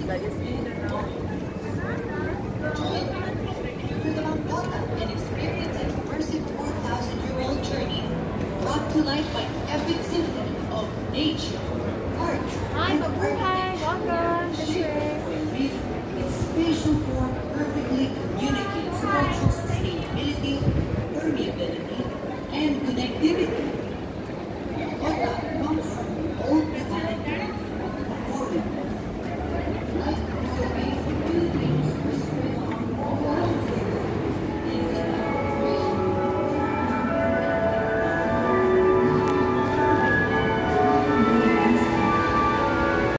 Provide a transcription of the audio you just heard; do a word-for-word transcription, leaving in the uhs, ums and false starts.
the Mount Delta and experience an immersive four thousand year old journey brought to life by epic symphony of nature.